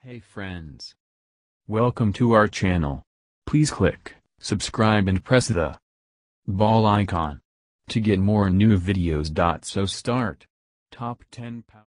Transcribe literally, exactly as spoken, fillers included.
Hey friends. Welcome to our channel. Please click subscribe and press the bell icon to get more new videos. So start. Top ten power